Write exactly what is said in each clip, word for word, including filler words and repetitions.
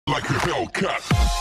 Like a Hellcat.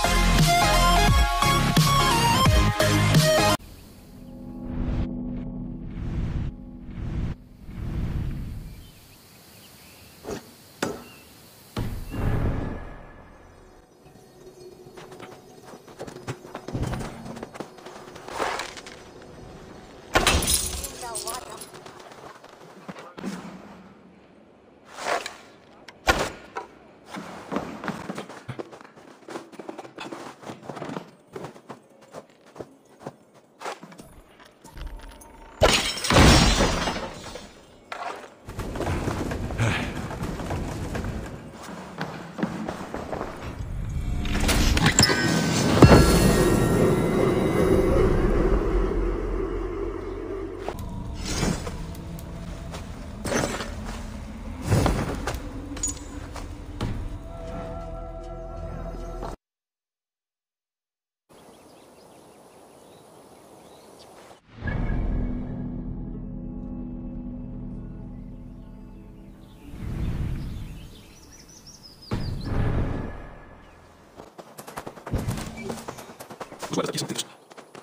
Os guardas aqui são tensos.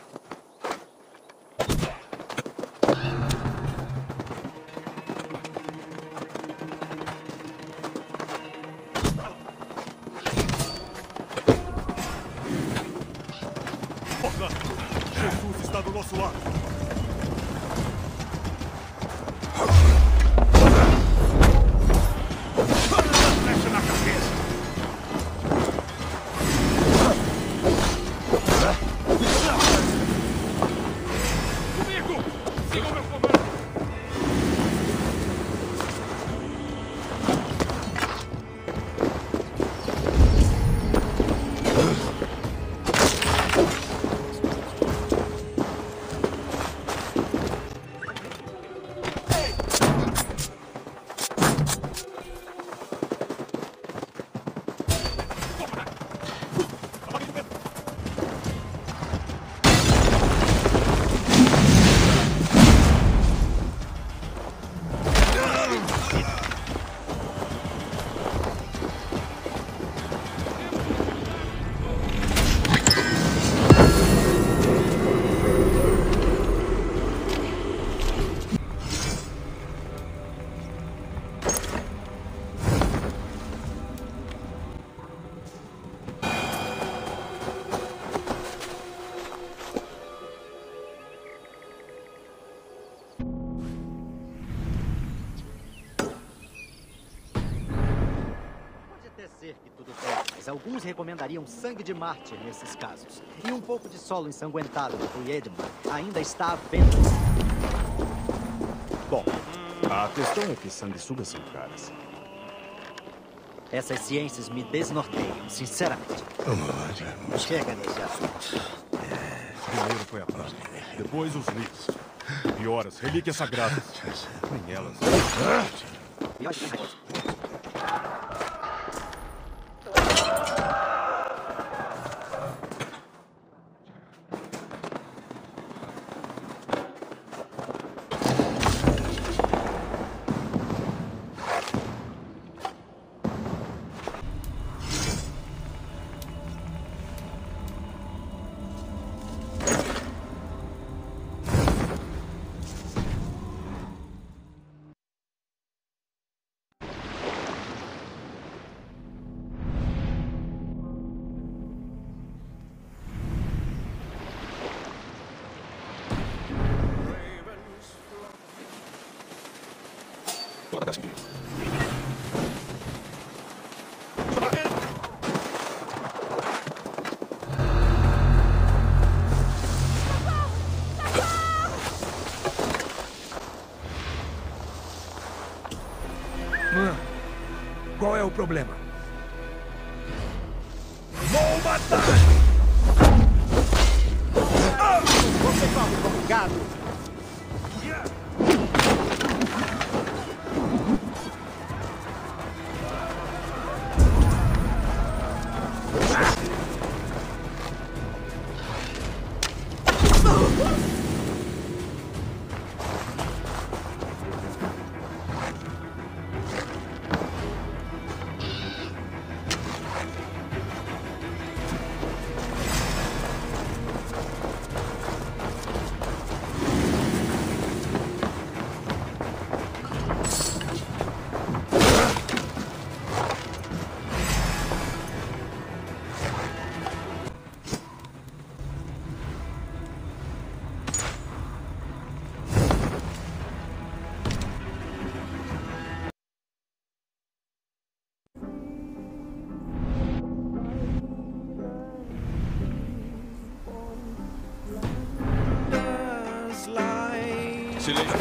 Porra! Jesus está do nosso lado. Flecha na cabeça. Que tudo bem, mas alguns recomendariam sangue de mártir nesses casos. E um pouco de solo ensanguentado do Edmund ainda está à venda. Bom, a questão é que sanguessugas são caras. Essas ciências me desnorteiam, sinceramente. Chega desse assunto. Primeiro foi a prática, depois os livros. Pior, as relíquias sagradas. Nem elas. E olha que coisa. Qual é o problema? Vou matar! Você come como gado! Silêncio.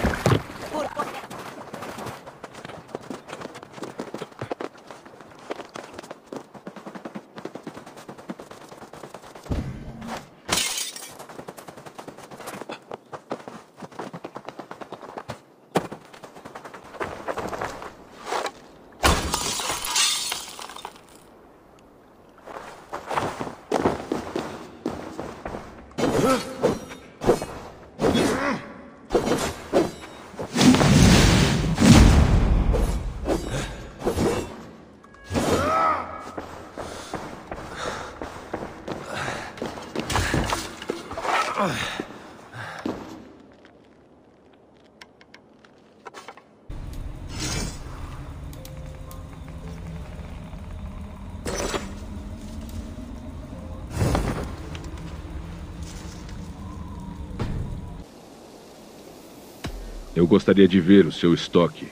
Eu gostaria de ver o seu estoque.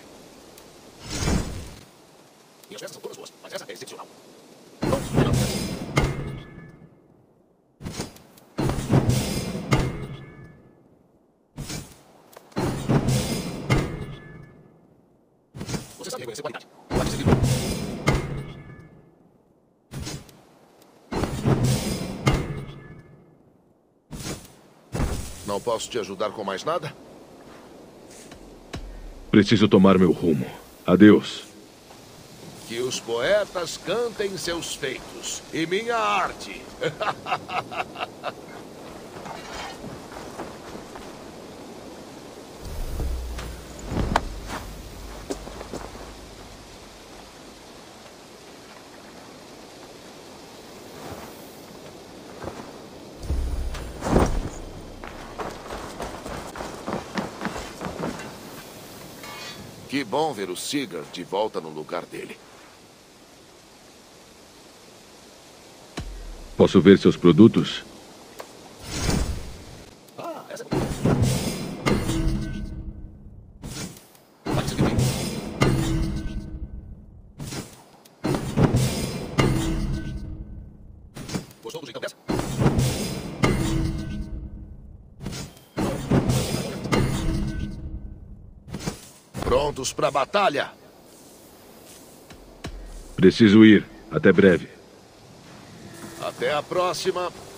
Minhas peças são todas boas, mas essa é excepcional. Você sabe reconhecer qualidade. Pode seguir. Não posso te ajudar com mais nada? Preciso tomar meu rumo. Adeus. Que os poetas cantem seus feitos e minha arte. Que bom ver o Seeger de volta no lugar dele. Posso ver seus produtos? Ah, essa é boa. Pode seguir bem. Gostou do jeitão dessa? Prontos para a batalha? Preciso ir. Até breve. Até a próxima.